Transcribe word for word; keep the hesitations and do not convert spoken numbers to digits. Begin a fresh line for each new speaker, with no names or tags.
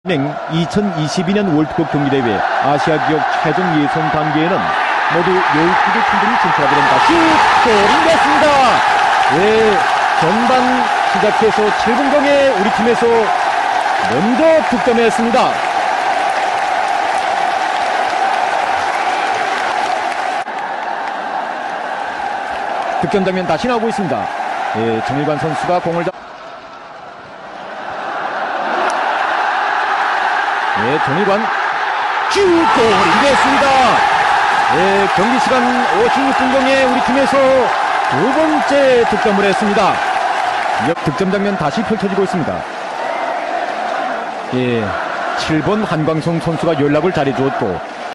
이천이십이 년 월드컵 경기대회 아시아 지역 최종 예선 단계에는 모두 열두 개 팀들이 진출하게 됩니다. 슛! 골이 됐습니다. 예, 전반 시작해서 칠 분 경에 우리 팀에서 먼저 득점했습니다. 득점 장면 다시 나오고 있습니다. 예, 정일관 선수가 공을 잡... 예, 정일관 슛! 골이 됐습니다. 예, 경기 시간 오십육 분 경에 우리 팀에서 두 번째 득점을 했습니다. 득점 장면 다시 펼쳐지고 있습니다. 예, 칠 번 한광성 선수가 연락을 잘해주었고